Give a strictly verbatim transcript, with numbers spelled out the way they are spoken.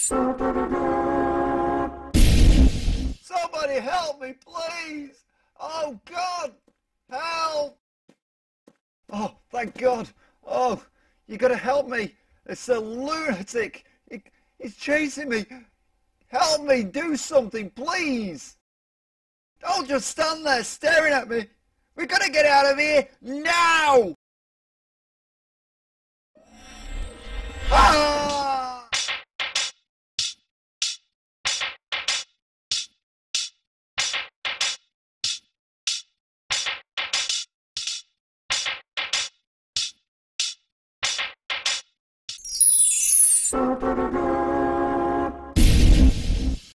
Somebody help me, please! Oh, God! Help! Oh, thank God! Oh, you gotta help me! It's a lunatic! He, he's chasing me! Help me! Do something, please! Don't just stand there staring at me! We gotta get out of here now! Ah! Super